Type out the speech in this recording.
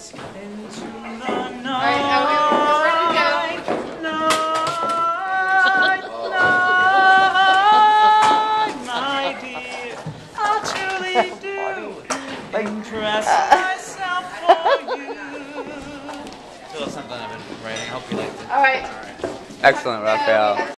into the night, my dear. I truly do impress myself for you. It's a little something I've been writing. I hope you liked it. All right. Excellent, Raphael.